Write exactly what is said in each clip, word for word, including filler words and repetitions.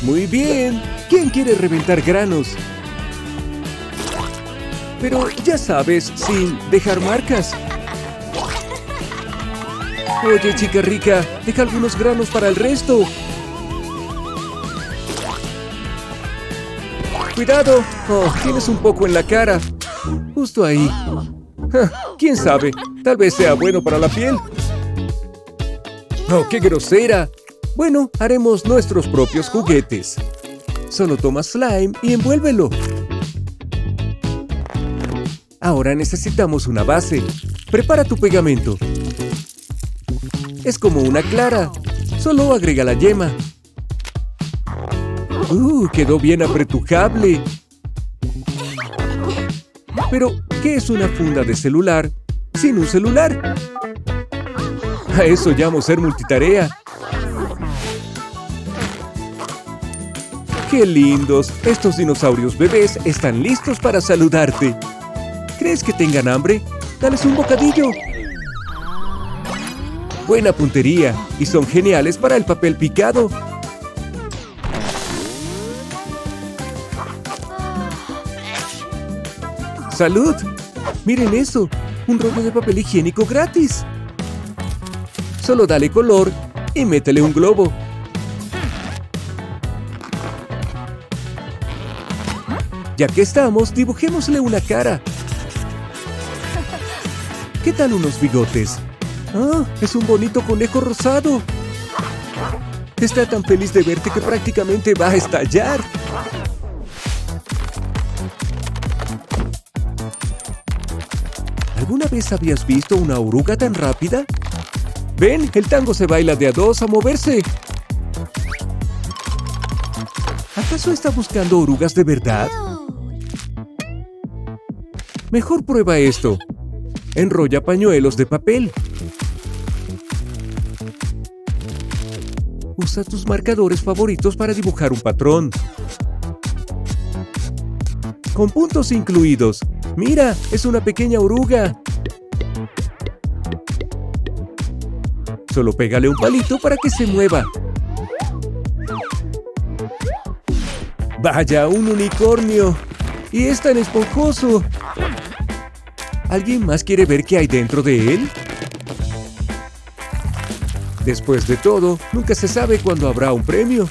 Muy bien. ¿Quién quiere reventar granos? Pero ya sabes, sin dejar marcas. Oye, chica rica, deja algunos granos para el resto. ¡Cuidado! Oh, tienes un poco en la cara. Justo ahí. Ja, ¿quién sabe? Tal vez sea bueno para la piel. ¡Oh, qué grosera! Bueno, haremos nuestros propios juguetes. Solo toma slime y envuélvelo. Ahora necesitamos una base. Prepara tu pegamento. Es como una clara. Solo agrega la yema. ¡Uh! Quedó bien apretujable. Pero, ¿qué es una funda de celular sin un celular? A eso llamo ser multitarea. ¡Qué lindos! Estos dinosaurios bebés están listos para saludarte. ¿Crees que tengan hambre? ¡Dales un bocadillo! Buena puntería, y son geniales para el papel picado. ¡Salud! ¡Miren eso! ¡Un rollo de papel higiénico gratis! Solo dale color y métele un globo. Ya que estamos, dibujémosle una cara. ¿Qué tal unos bigotes? ¡Ah! ¡Es un bonito conejo rosado! Está tan feliz de verte que prácticamente va a estallar. ¿Alguna vez habías visto una oruga tan rápida? ¡Ven! El tango se baila de a dos a moverse. ¿Acaso está buscando orugas de verdad? Mejor prueba esto. Enrolla pañuelos de papel. Usa tus marcadores favoritos para dibujar un patrón. Con puntos incluidos. ¡Mira! ¡Es una pequeña oruga! Solo pégale un palito para que se mueva. ¡Vaya! ¡Un unicornio! ¡Y es tan esponjoso! ¿Alguien más quiere ver qué hay dentro de él? Después de todo, nunca se sabe cuándo habrá un premio.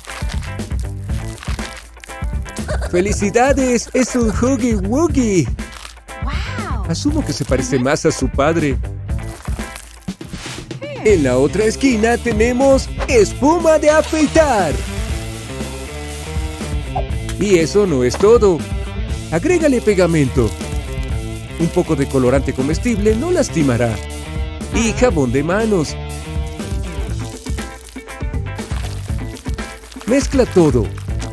¡Felicidades! ¡Es un Huggy Wuggy! Asumo que se parece más a su padre. En la otra esquina tenemos espuma de afeitar. Y eso no es todo. Agrégale pegamento. Un poco de colorante comestible no lastimará. Y jabón de manos. Mezcla todo.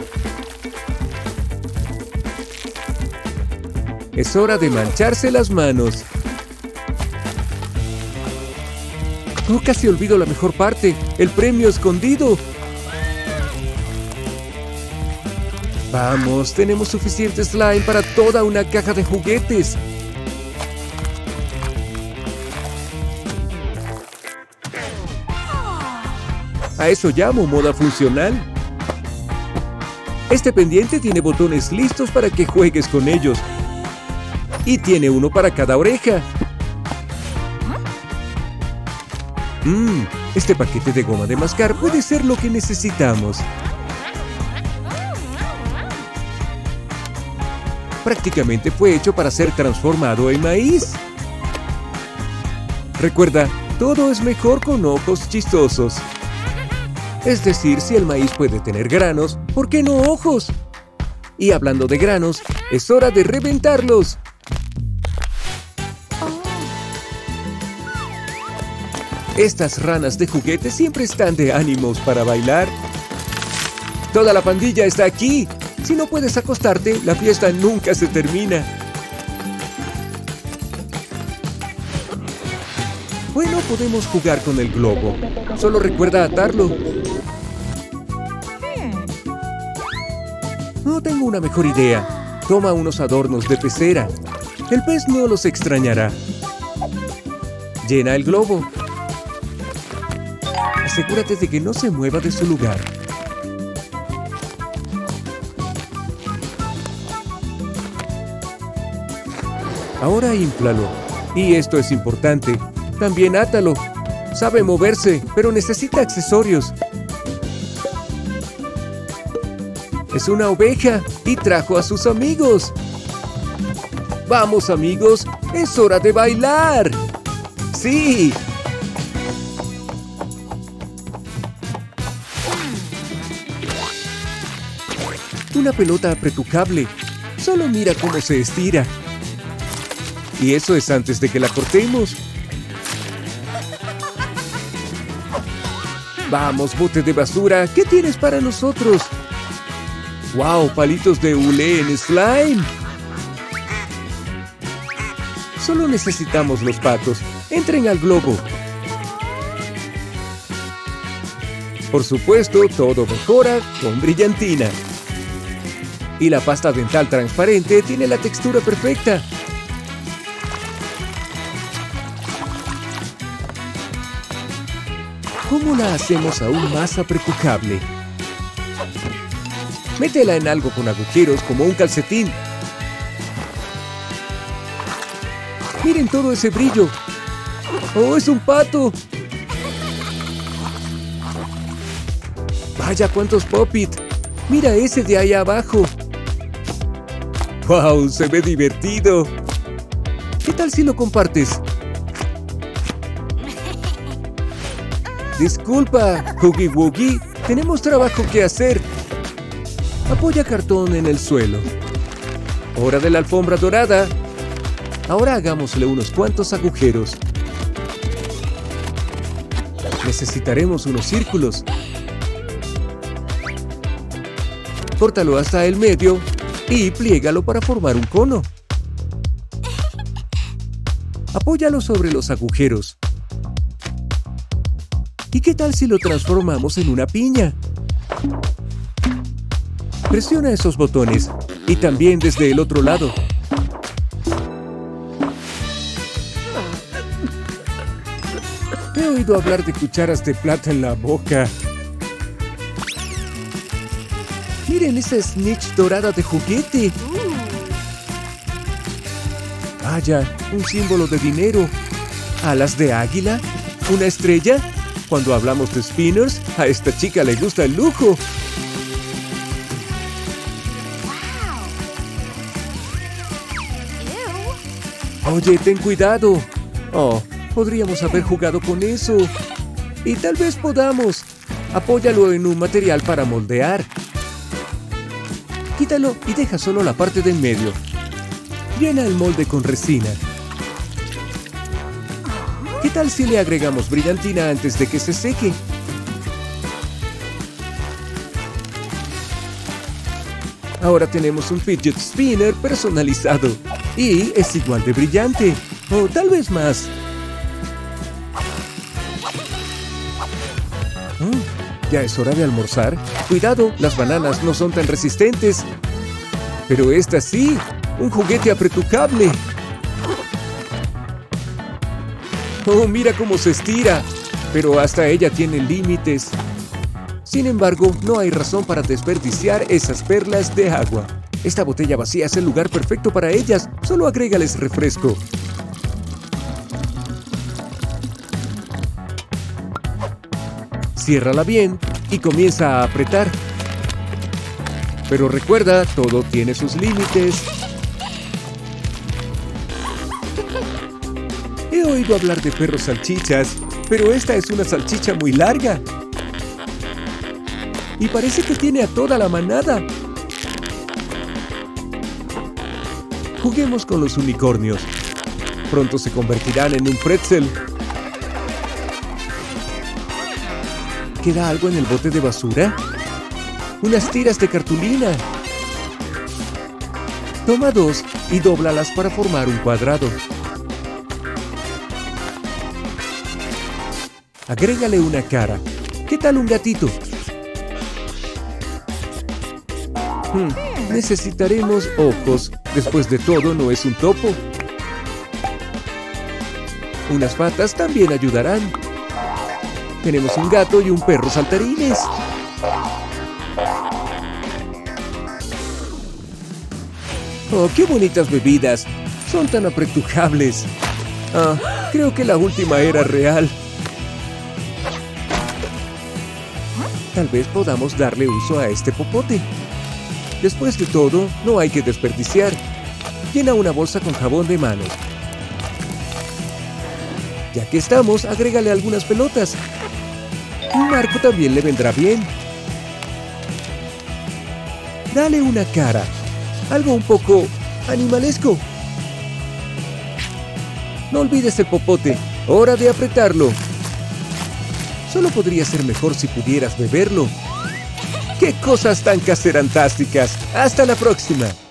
Es hora de mancharse las manos. Oh, casi olvido la mejor parte. El premio escondido. Vamos, tenemos suficiente slime para toda una caja de juguetes. A eso llamo moda funcional. Este pendiente tiene botones listos para que juegues con ellos. Y tiene uno para cada oreja. Mmm, este paquete de goma de mascar puede ser lo que necesitamos. Prácticamente fue hecho para ser transformado en maíz. Recuerda, todo es mejor con ojos chistosos. Es decir, si el maíz puede tener granos, ¿por qué no ojos? Y hablando de granos, es hora de reventarlos. Estas ranas de juguete siempre están de ánimos para bailar. Toda la pandilla está aquí. Si no puedes acostarte, la fiesta nunca se termina. Bueno, podemos jugar con el globo. Solo recuerda atarlo. No tengo una mejor idea. Toma unos adornos de pecera. El pez no los extrañará. Llena el globo. Asegúrate de que no se mueva de su lugar. Ahora inflalo. Y esto es importante. También átalo. Sabe moverse, pero necesita accesorios. Es una oveja y trajo a sus amigos. ¡Vamos, amigos! ¡Es hora de bailar! ¡Sí! Una pelota apretucable. Solo mira cómo se estira. Y eso es antes de que la cortemos. Vamos, bote de basura. ¿Qué tienes para nosotros? ¡Wow! Palitos de hule en slime. Solo necesitamos los patos. Entren al globo. Por supuesto, todo mejora con brillantina. Y la pasta dental transparente tiene la textura perfecta. ¿Cómo la hacemos aún más apretujable? Métela en algo con agujeros como un calcetín. ¡Miren todo ese brillo! ¡Oh, es un pato! ¡Vaya, cuántos pop-it! ¡Mira ese de ahí abajo! ¡Wow! ¡Se ve divertido! ¿Qué tal si lo compartes? Disculpa, Huggy Wuggy. Tenemos trabajo que hacer. Apoya cartón en el suelo. Hora de la alfombra dorada. Ahora hagámosle unos cuantos agujeros. Necesitaremos unos círculos. Córtalo hasta el medio y pliégalo para formar un cono. Apóyalo sobre los agujeros. ¿Y qué tal si lo transformamos en una piña? Presiona esos botones y también desde el otro lado. He oído hablar de cucharas de plata en la boca. Miren esa snitch dorada de juguete. Vaya, un símbolo de dinero. ¿Alas de águila? ¿Una estrella? Cuando hablamos de spinners, a esta chica le gusta el lujo. Oye, ten cuidado. Oh, podríamos haber jugado con eso. Y tal vez podamos. Apóyalo en un material para moldear. Quítalo y deja solo la parte del medio. Llena el molde con resina. ¿Qué tal si le agregamos brillantina antes de que se seque? Ahora tenemos un fidget spinner personalizado. Y es igual de brillante. O tal vez más. Mm, ¿ya es hora de almorzar? Cuidado, las bananas no son tan resistentes. Pero esta sí, un juguete apretujable. ¡Oh, mira cómo se estira! Pero hasta ella tiene límites. Sin embargo, no hay razón para desperdiciar esas perlas de agua. Esta botella vacía es el lugar perfecto para ellas. Solo agrégales refresco. Ciérrala bien y comienza a apretar. Pero recuerda, todo tiene sus límites. He oído hablar de perros salchichas, pero esta es una salchicha muy larga. Y parece que tiene a toda la manada. Juguemos con los unicornios. Pronto se convertirán en un pretzel. ¿Queda algo en el bote de basura? Unas tiras de cartulina. Toma dos y dóblalas para formar un cuadrado. Agrégale una cara. ¿Qué tal un gatito? Hmm, necesitaremos ojos. Después de todo, no es un topo. Unas patas también ayudarán. Tenemos un gato y un perro saltarines. ¡Oh, qué bonitas bebidas! Son tan apretujables. Ah, creo que la última era real. Tal vez podamos darle uso a este popote. Después de todo, no hay que desperdiciar. Llena una bolsa con jabón de manos. Ya que estamos, agrégale algunas pelotas. Un marco también le vendrá bien. Dale una cara. Algo un poco animalesco. No olvides el popote. Hora de apretarlo. Solo podría ser mejor si pudieras beberlo. ¡Qué cosas tan caserantásticas! ¡Hasta la próxima!